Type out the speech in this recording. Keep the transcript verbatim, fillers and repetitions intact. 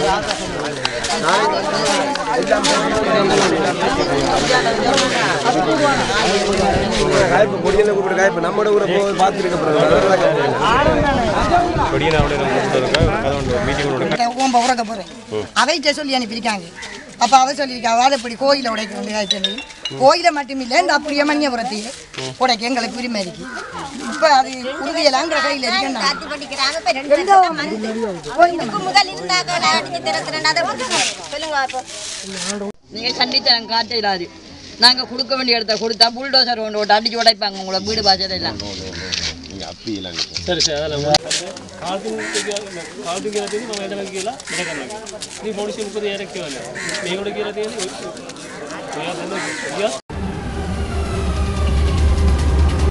நம்மளோட ஊரை போய் பார்த்துருக்க அதை சொல்லி அனுப்பியிருக்காங்க. அப்போ அதை சொல்லியிருக்காங்க வாழைப்படி கோயிலை உடைக்க சொல்லி கோயிலை மட்டும் இல்லை இந்த அப்படியே மணியபுரத்தையே உடைக்க எங்களுக்கு உரிமை இருக்கு. இப்போ அது உறுதியெல்லாங்கிற கையில் இருக்கு. நீங்கள் சண்டித்து நாங்கள் காட்ட இல்லாது நாங்கள் கொடுக்க வேண்டிய இடத்த கொடுத்தா புல்டோசர் ஒன்று ஓட்டு அடிச்சு உடைப்பாங்க உங்களை வீடு பாய்ச்சல் எல்லாம். சரி சரி அதெல்லாம் காது गिरती நம்ம எதை வைக்கல நடக்கணும் நீ போலீஸ் முப்பது இறக்கி வரல நீ கூட गिरती